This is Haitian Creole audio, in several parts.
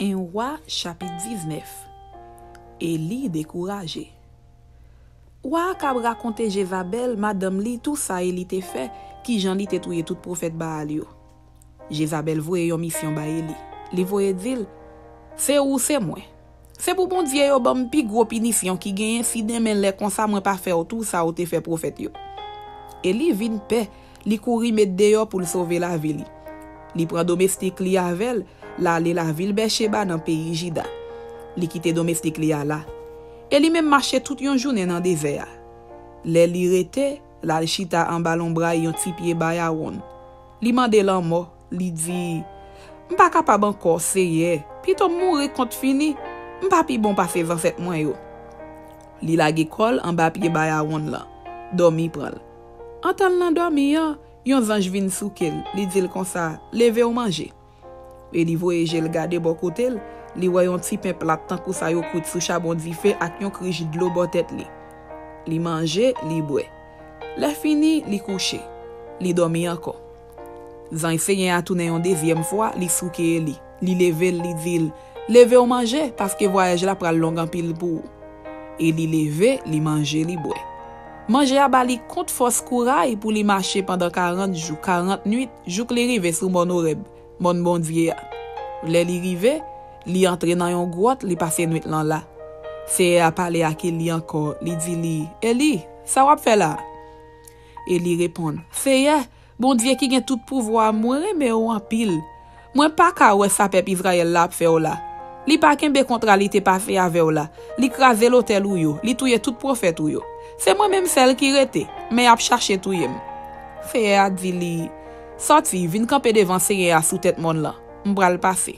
Un roi chapitre 19. Élie découragé. Roi k'ap raconte Jézabel, madame li, tout ça Élie te fait, qui Jean li te touye tout prophète Baal yo. Jézabel voye yon mission ba Élie. Li voye dil, c'est ou c'est moi. C'est pour bon Dieu yo bam pi gros punition qui gagne si demain les comme ça moi pas faire tout ça ou te fait prophète yo. Élie vin paix, li kouri met dehors pour sauver la ville. Li prend domestique li avec la li la ville Beersheba dans pays Juda. Li quitte domestique li là. Et li même marché toute yon journée dans désert. Les li rete, la chita en ballon bras yon ti pied ba Aaron. Li mande lan mort, li dit m'pa capable encore seye, pito mourir compte fini, m'pa pi bon passer 27 mois yo. Li la gekol en bas pied ba Aaron là. Dormi pral. En tan lan dormi yon ange vin soukel, li dit comme ça, leve ou manger. Et li voyage le garder bon côté, li voyon ti pain plat tant que ça yo kout sou charbon di feu ak yon krij de l'eau bon tête li. Li manger, li boire. La fini, li coucher. Li dormi encore. Zan essaye a tourner une deuxième fois, li souke li. Li leve, li dit, leve ou manger parce que voyage la pral long en pile pour. Et li leve, li manger, li boire. Manger a bali compte force courage pour li marcher pendant 40 jours, 40 nuits, jou que li rive sou mon oreb, mon bon Dieu. Le li rive, li entre dans yon grotte, li passe nuit lan la. C'est a parler à li encore, li dit li, Eli, ça wap fait là? Eli répond, Seye, bon Dieu qui gen tout pouvoir, moi reme ou en pile. Moi pas ka wè sa peuple Israël la fait là. Li pa kembe contralite pa fait avec là. Li krase l'hôtel ou yo, li touye tout prophète ou yo. C'est moi-même celle qui rete, mais ap chercher touye. Seye a dit li, sorti, vin camper devant Seye a sous tête mon là. M'bral passer.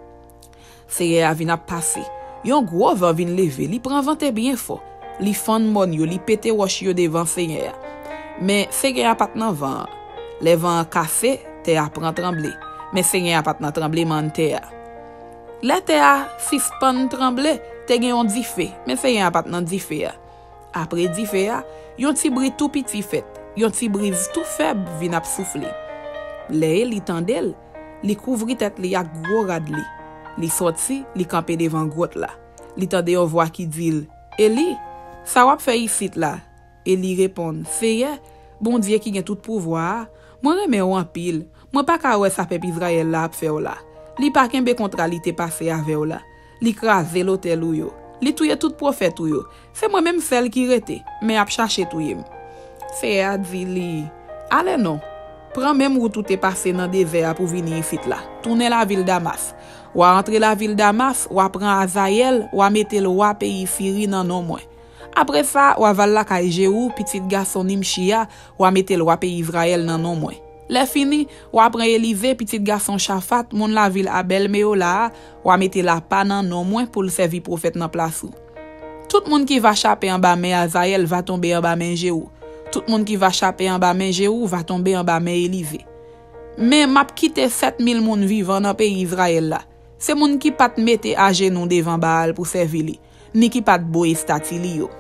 Seye a vin ap passer. Yon gros vent vin lever, li prend vente bien fort. Li fan mon yo, li pete roche yo devant Seye. Mais Seye a pat nan vent. Les vents cassé, terre a prend trembler. Mais Seye a pat nan tremblement terre. La terre suspend trembler, te gen yon di fe, mais Seye a pat nan di fe. Après di fe, yon ti bris tout petit fait. Yon ti brise tout faible vin ap souffler. Le li tendel, li couvri tête li ak gros rad li. Li sorti, li campé devant grotte là. Li tande yon voix qui dit, Eli, ça wap fait ici là? Eli répond, Seye, bon Dieu qui gen tout pouvoir, moi reme ou en pile. Moi pas ka wè sa peuple Israël là ap fè ou là. Li pa kembe contralite passé avec ou là. Li krase l'hôtel ou yo. Li touye tout prophète ou yo. C'est moi même celle qui rete, mais ap chercher touye. Seye a dit li, allez non. Prends même route tout est passé dans désert pour venir ici là. Tourner la ville Damas. Ou entrer la ville Damas, ou prend Azaël, ou mette le roi pays Syrie dans non moins. Après ça, ou val la kay Jéhu, petit garçon Nimshia, ou mette le roi pays Israël dans non moins. Le fini, ou prend Élisée, petit garçon Shaphat, mon la ville Abel Meola, ou mette la pa dans non moins pour le servir prophète dans place. Tout le monde qui va chaper en bas main Azaël va tomber en bas main Jéhu. Tout le monde qui va chaper en bas main Jéhu va tomber en bas main Élisée. Mais m'a quitté 7000 moun vivant dans pays Israël là. C'est moun qui pat mette à genoux devant Baal pour servir li, ni qui pat boye stati li yo.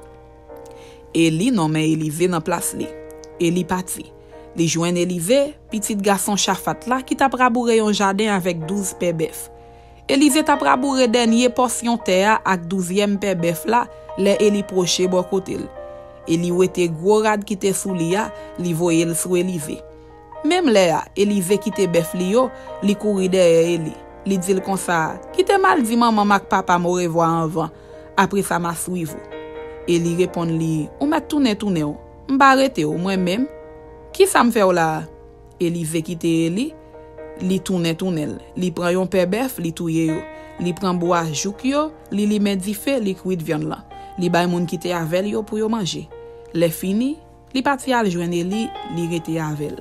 Eli nomme Élisée dans place li. Eli parti. Li joine Élisée, petit garçon Shaphat là qui t'a rabouré un jardin avec 12 pè bœuf. Élisée t'a rabouré dernier portion terre avec 12e pè bœuf là, les Eli proche bon côté. Eli ou était gros rad qui te sou li a, li voye l sou Élisée. Même là, Élisée qui te bœuf li yo, li couri derrière Eli. Li dit comme ça, qui te mal dit maman mak papa me revoir en vent. Après ça m'a suivi. Eli répond li, ou m'a tourner ou, m'ba arrêter ou moi-même. Qui ça me fait ou là? Élisée qui te Eli, li tourner, li prend yon pè bœuf, li touye yo. Li prend bois jouk yo, li met di fè, li cuit viande là. Li bay moun qui te avec yo pour yo manger. Le fini, li parti al joindre Eli, li rete avec.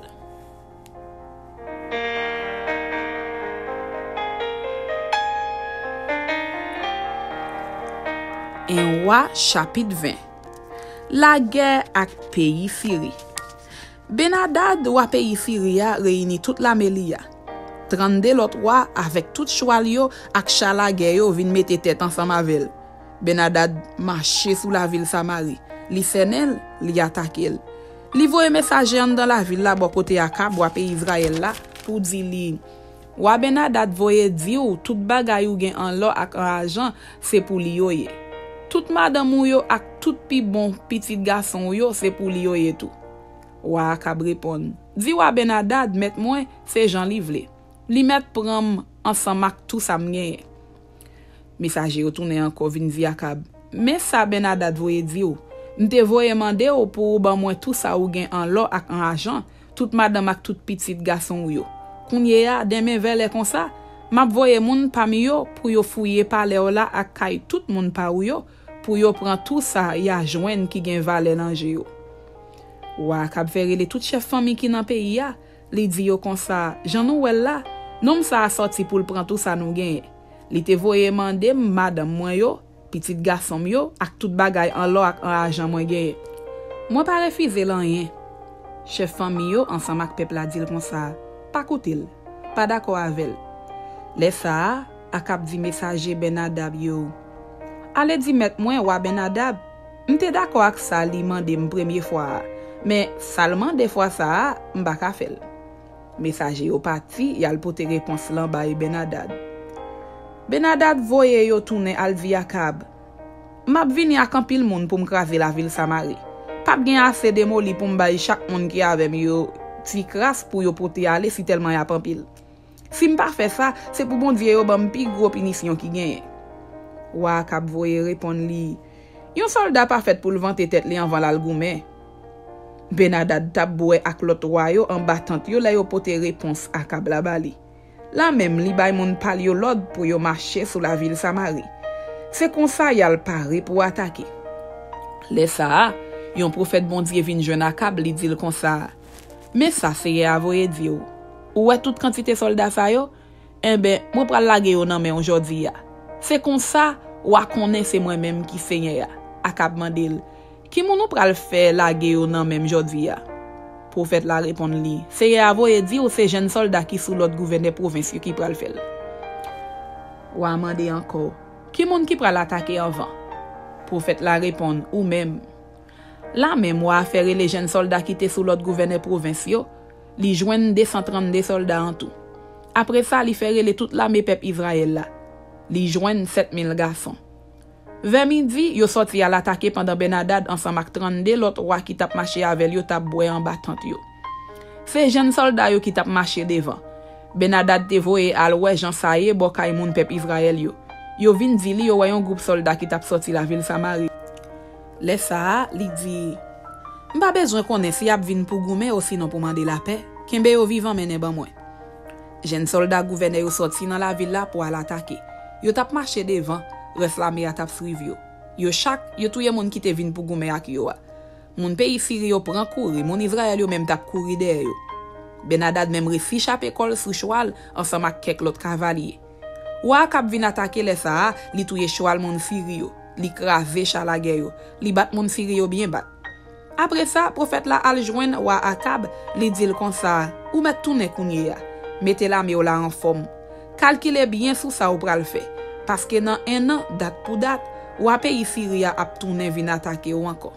Un roi chapitre 20. La guerre avec pays Syrie. Ben-Hadad roi pays Syria réunit toute la Mélia. 32 l'autre roi avec tout choual yo ak chala guerre yo vin mette tête ensemble avec. Ben-Hadad marché sous la ville Samarie. Li senel, li attaquer. Li voye messager dans la ville là bon côté Akab roi pays Israël là pour dire li Wa Ben-Hadad voye di ou tout bagay ou gen an lor ak an argent c'est pour li yo ye. Tout madame ou yo ak tout pi bon petit garçon ou yo c'est pour li yo ye tout. Wa Akab répond. Di wa Ben-Hadad met mwen c'est Jean li vle. Li met pram ensemble ak tout sa mgen. Messager retourne encore vin di Akab. Mais ça Ben-Hadad voye di ou. M'te voye mande ou pour ban mwen tout ça ou gen an lor ak an argent, tout madame ak tout petit garçon ou yo. Kounye ya demain vele kon sa, m'a voye moun parmi yo pour yo fouiller parler la ak kay tout moun pa ou yo pour yo prend tout ça ya joine qui gen valeur nan yo. Wa Akab fere le tout chef famille qui nan pays ya, li di yo kon sa, Jean Nouel la, nom sa a sorti pour prend tout ça nou gen. Li te voye mande madame mwen yo, petit garçon yo ak tout bagay an lor ak an argent mwen gen. Moi pas refuser lan rien. Chef famille yo ensemble ak peuple la dil kon sa. Pas koutil, pas d'accord avec. Les ça, Akab di messager Ben-Hadad yo. Ale di met mwen wa Ben-Hadad, m'te d'accord ak ça li mande m première fois, mais seulement des fois ça, m'pa ka fel. Messager yo parti, yal pote réponse lan bay Ben-Hadad. Ben-Hadad voye yo tourne al di Akab. M'ap vini ak an pile moun pou m'kraser la ville Samari. Pap gen assez de moli pou m'bay chaque moun ki avem yo ti kras pour yo pote aller si tellement y a pile. Si m'pa fait ça, c'est pour bon Dieu yo bam pi gros punition qui gagne. Wa Akab voye répondre li. Yon soldat pas fait pour le vanter tête li avant la goumen. Ben-Hadad tap boue ak lot yo en battant yo la yo pote réponse Akab la bali. La même li bay moun pal yo l'ordre pour yo marcher sur la ville Samari. C'est comme ça yal pare pour attaquer. Le ça, yon prophète bon Dieu vin joindre Akab li dit comme ça. Mais ça c'est avoye di yo. Ou toute quantité soldat sa yo, eh ben, moi pral lage yo nan men aujourd'hui ya. C'est comme ça ou a connaît c'est moi-même qui seigneur ya. Akab mandel. Ki moun ou pral faire lage yo nan men aujourd'hui ya. Prophète la répond li. C'est avoye di ou c'est jeune soldat qui sous l'autre gouverneur provincial qui pral faire. Ou a mande encore. Ki moun qui pral attaquer avant? Prophète la répond ou même. La même ou a faire les jeunes soldats qui étaient sous l'autre gouverneur provincial, li joignent 232 soldats en tout. Après ça, li faire les toute l'armée peuple Israël là. Li joignent 7000 garçons. Vers midi, yo sorti à l'attaquer pendant Ben-Hadad ensemble avec 32 l'autre roi qui tap marché avec yo tap boy en battant yo. C'est jeunes soldats yo qui tap marché devant. Ben-Hadad te voye al wè Jean Saye bo kay moun peuple Israël yo. Yo vin di li yo wè yon groupe soldat qui tap sorti la ville Samari. Le ça, li di, m'pa besoin konnen si ap vin pour goumen ou sinon pour demander la paix, kembe yo vivant menen ban mwen. Jeune soldat gouverneur yo sorti dans la ville là pour aller attaquer. Yo tap marché devant, reste la me a tap suivi yo. Yo touye moun qui te vin pour goumen ak yo. Moun pays Syrie yo pran kouri, moun Israël yo même tap kouri derrière yo. Ben-Hadad même resi chape kol sou cheval ensemble ak quelques l'autre cavalier. Ou Akab vin attaquer le ça, li touye cheval moun Syrie yo. Li krave chalage yo, li bat moun Syrie yo bien bat. Après ça, prophète la al joine wa Akab, li dil kon sa, ou met tourne kounye ya. Mette la me yo la en forme. Calcule bien sous ça ou pral fait. Parce que dans un an, date pour date, ou a pays Syrie ap tourne vin attaquer ou encore.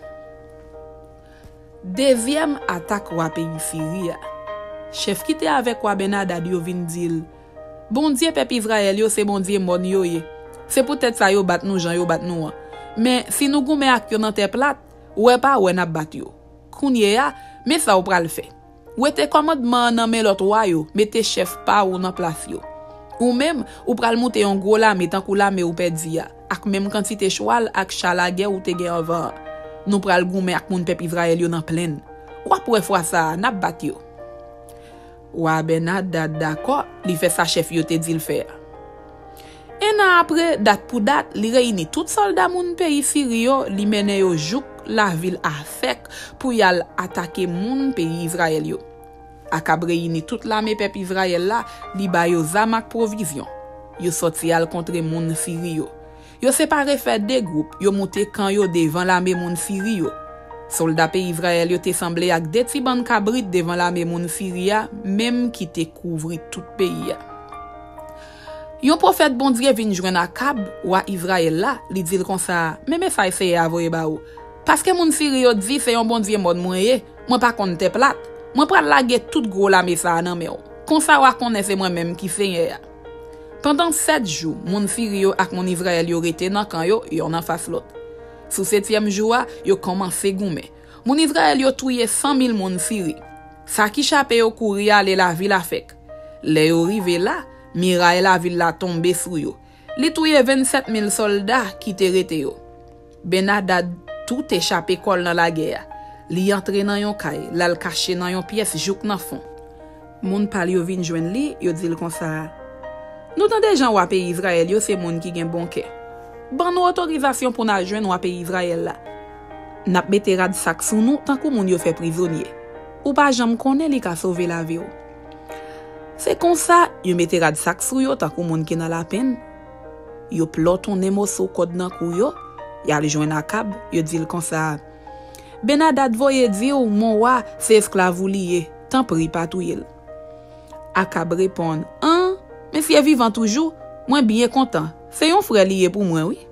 Deuxième attaque ou a pays Syrie. Chef qui te avec wa Ben-Hadad yo vin dil. Bon Dieu peuple Israël yo c'est bon Dieu mon yo ye. C'est peut-être ça yo bat nous Jean yo bat nous. Mais si nous goumen ak yo nan terre plate, ouais pas ouais n'a bat yo. Kounye ya, mais ça ou pral fait. Ou te commandement nan men l'autre roi yo, mette chef pa ou nan place yo. Ou même ou pral monter un gros lame tant kou lame ou perdi ya. Ak même quantité cheval ak chalage ou te gen avant. Nous pral goumen ak moun peuple Israël yo nan plaine. Ou après fois ça n'a bat yo. Ou Ben-Hadad d'accord, li fait sa chef yo te dit le faire. Un an après, date pour date, li réunit tout soldat moun pays Syrie, li mène yo jouk la ville Afek pour yal attaquer moun pays Israël yo. Akab réunit toute l'armée peuple Israël là, li ba yo zamak provision. Yo sorti al contre moun Syrie yo. Yo séparé fait deux groupes, yo monté camp yo devant l'armée moun Syrie yo. Soldats pays Israël yo te semblé ak des ti ban kabrit devant l'armée moun Syria, même qui te couvri tout pays. Yon prophète bon Dieu vin joindre Akab ou à Israël là, li dit comme ça, même ça essayer avoyer ba ou. Parce que moun Syrie dit c'est un bon Dieu mode moyen, moi pas konn te plate. Moi pral lage tout gros la me ça nan me ou. Kon sa wa connaît c'est moi-même qui Seigneur. Pendant 7 jours, mon firi yo ak mon Israël yo rete nan kan yo, yon en face l'autre. Sous 7e jour, yo commencé goumen. Mon Israël yo touye 100,000 mon firi. Sa ki chape yo kouri ale la ville afek. Le yo rive là, miraille la ville la tombe sou yo. Li touye 27,000 soldats qui te rete yo. Ben-Hadad tout échappé kol dans la guerre. Li entre nan yon kay, lal caché nan yon pièce jouk nan fond. Moun pal yo vin jwen li, yo dil kon sa. Nou tan de jan wapè Israël yo, c'est moun ki gen bon kè. Ban nou autorisation pour na jwen wapè Israël la. Nap mette rad sak sou nou, tan kou moun yo fait prisonnier. Ou pa jam konnen li ka sauver la vie yo. C'est comme ça, yo mette rad sak sou yo, tan kou moun ki nan la peine. Yo ploton nemo sou kod nan kou yo, yal jwen Akab, yo dil kon sa. Ben-Hadad voye di ou mon wa, c'est esclave ou liye, tan pri patouyel. Akab répond, mais si est vivant toujours, moi bien content. C'est yon frère lié pour moi, oui.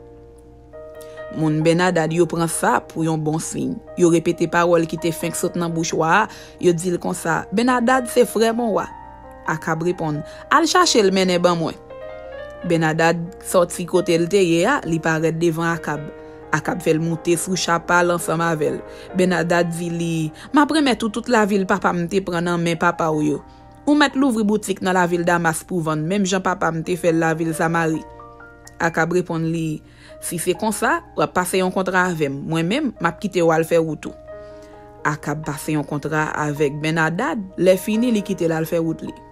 Mon Ben-Hadad yo prend ça pour yon bon signe. Yo répété parole qui te fin saute nan bouche wa, yo dit comme ça, Ben-Hadad c'est frère mon wa. Akab répond, al chercher le mène ban moi. Ben-Hadad sorti côté le terre, li paraît devant Akab. Akab fait monter sous chapal ensemble avec. Ben-Hadad dit li, m'a premet toute la ville papa m'te prend en main papa ou yo. Ou met l'ouvre boutique dans la ville Damas pour vendre, même Jean papa m'te fait la ville Samarie. Akab répond li, si c'est comme ça, ou passer un contrat avec moi-même, m'a quitté ou al faire tout. Akab passer un contrat avec Ben-Hadad, les fini li quitter la faire route li.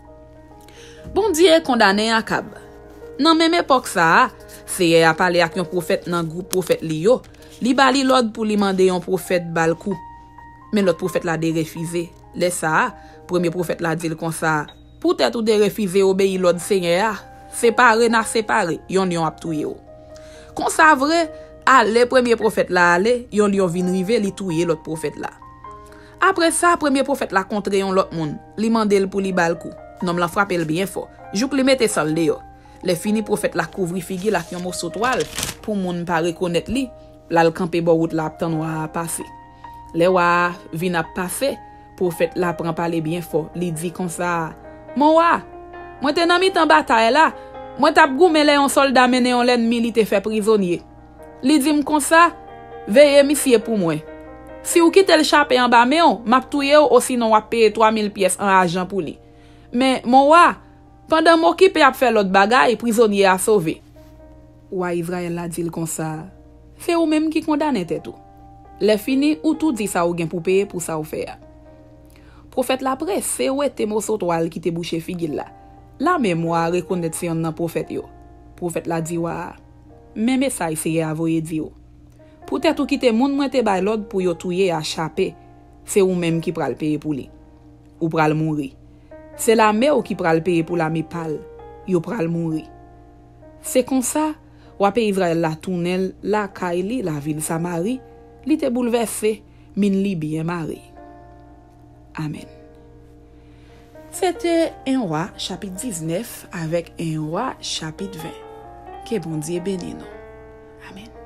Bon Dieu condamné Akab. Nan même époque ça, c'est a parlé avec un prophète dans groupe prophète li yo. Li bali l'ordre pour li demander un prophète balkou. Mais l'autre prophète l'a refusé. Laisse ça, premier prophète l'a dit comme ça. Peut-être ou de refuser obéir l'ordre Seigneur, séparer na séparer, yon ap touye yo. Kon sa vrai, le premier prophète là ale, yon vin rive li touye l'autre prophète là. Après ça, premier prophète là contre yon l'autre monde, li mandel pour li balkou. Nom la frappe bien fort. Jouk li mette sol de yo. Le fini prophète la couvri figi la yon morceau toile pour moun pa reconnaître li, la camper bo route la tan wa passer. Le wa vin ap passer, prophète la prend parler bien fort, li dit comme ça, mon wa, moi te nan mi tan bataille là, moi tap goumen le yon soldat mené yon l'ennemi li te fait prisonnier. Li dit comme ça, veye monsieur pour moi. Si ou kite le chapé en bas meon, m'a touye ou sinon wa paye 3,000 pièces en argent pour li. Mais mon wa, pendant m'occupe a fait l'autre bagaille, prisonnier a sauvé. Wa Israël la dit comme ça, c'est ou même qui condamne tête tout. Le fini ou tout dit ça ou gen pour payer pour ça ou faire. Prophète la presse, c'est ou te morceau toile qui te bouché figil là. La mémoire reconnaître c'est un prophète yo. Prophète la dit wa, même message c'est avoyer di yo. Peut-être ou qui te moun mwen te bay l'ordre pour yo touyer a chapé, c'est ou même qui pral payer pour li. Ou pral mourir. C'est la mère qui pral payer pour la mipal, yo pral mourir. C'est comme ça, wapé Israël la tournel, la kaili, la ville Samarie, li te bouleversé, min li bien mari. Amen. C'était un roi chapitre 19 avec un roi chapitre 20. Que bon Dieu bénisse nous. Amen.